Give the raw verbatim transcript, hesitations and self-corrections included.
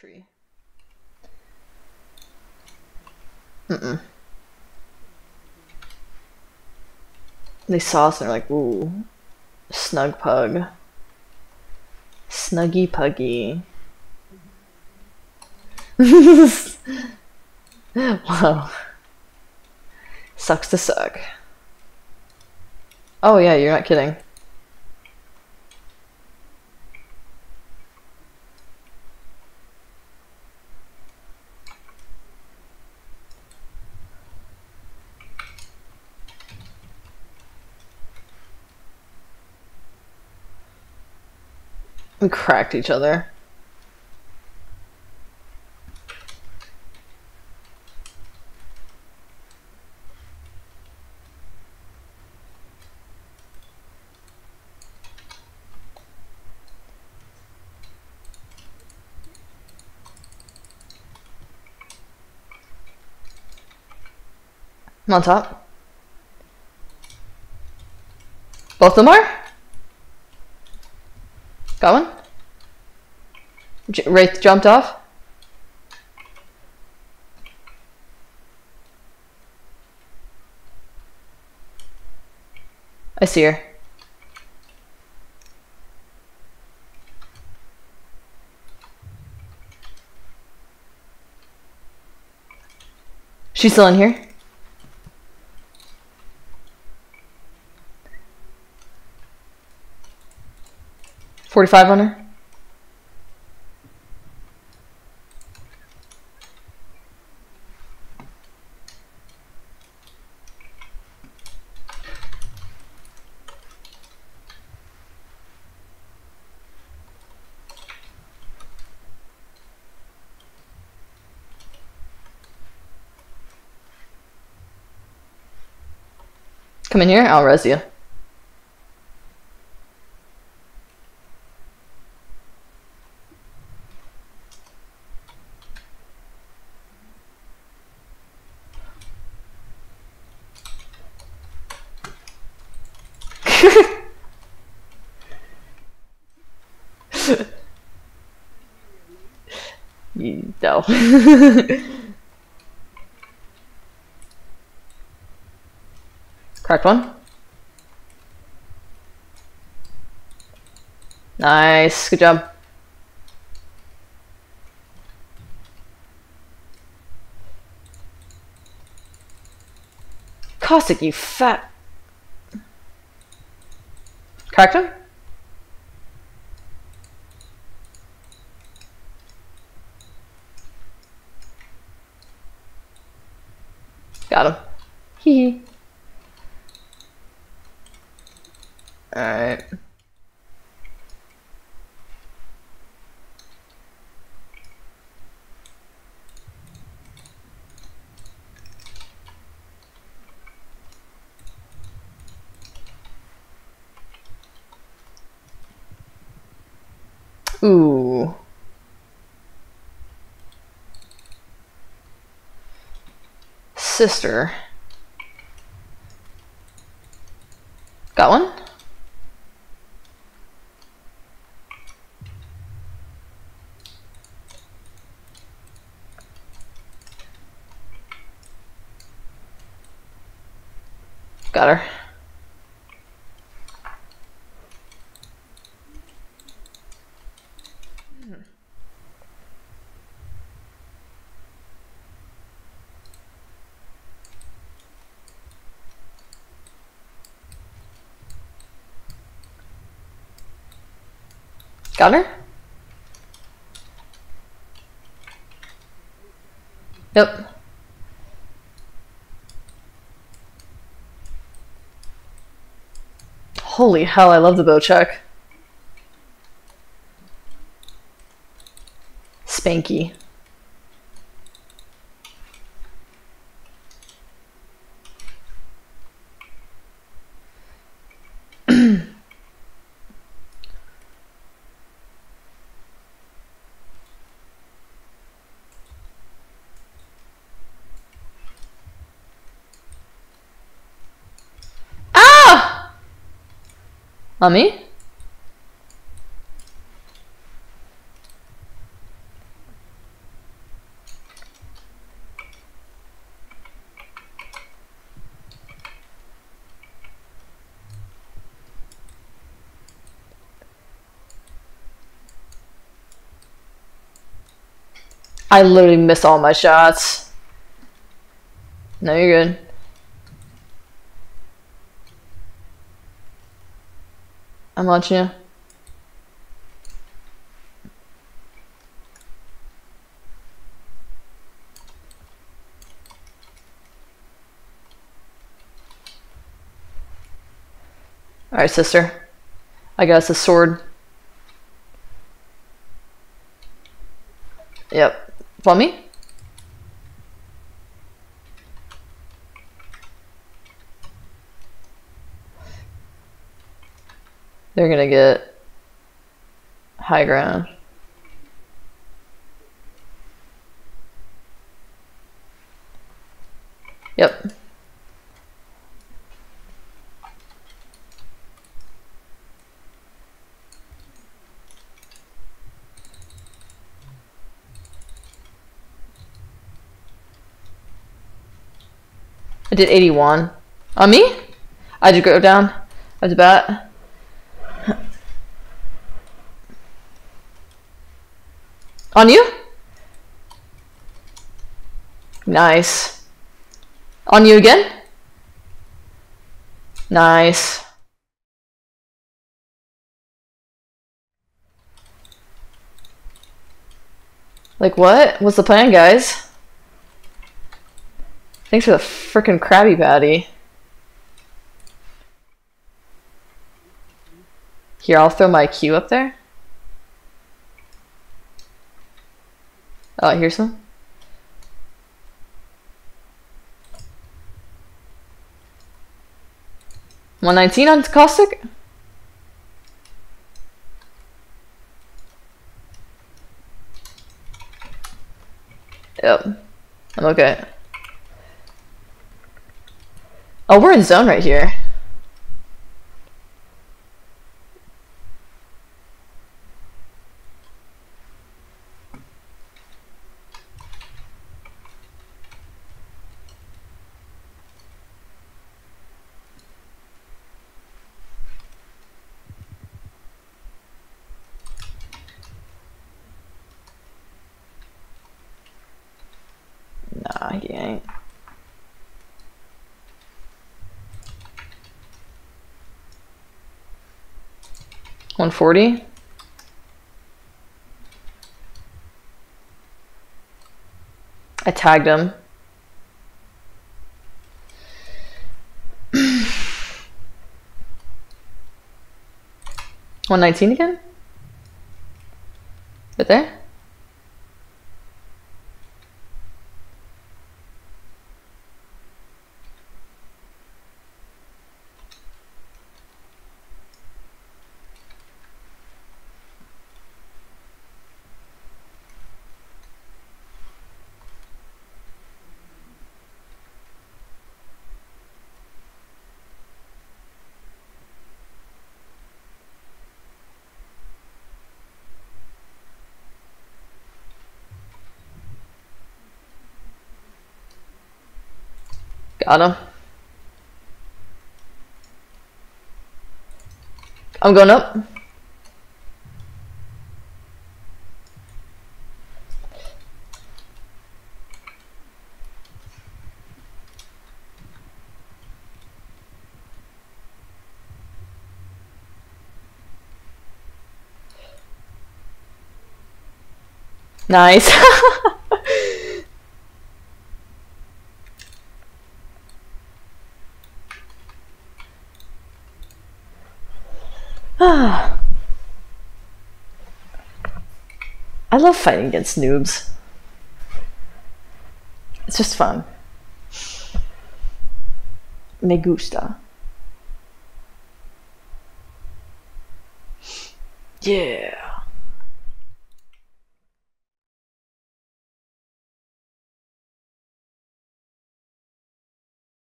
tree. Mm-mm. They saw us and they're like, ooh, snug pug. Snuggy puggy. Wow. Sucks to suck. Oh yeah, you're not kidding. We cracked each other. I'm on top. Both of them are? Got one? J Wraith jumped off. I see her. She's still in here. forty-five on her. Come in here, I'll res you. You no. Cracked one. Nice, good job. Caustic, you fat. Cracked him? Got him. Hee hee. Alright. Ooh. Sister. Got one? Got her. Got her? Yep. Holy hell, I love the bow check. Spanky. Ah! On me? I literally miss all my shots. No, you're good. I'm watching you. Alright, sister. I got us a sword. Yep. Follow me? They're gonna get high ground. Yep. I did eighty-one. On me? I did go down. I did bat. On you? Nice. On you again? Nice. Like what? What's the plan, guys? Thanks for the frickin' Krabby Patty. Here, I'll throw my Q up there. Oh, here's some. one nineteen on caustic? Yep. I'm okay. Oh, we're in zone right here. Nah, he ain't. one forty. I tagged him. one nineteen again? Right there? Got him. I'm going up. Nice. I love fighting against noobs. It's just fun. Me gusta. Yeah.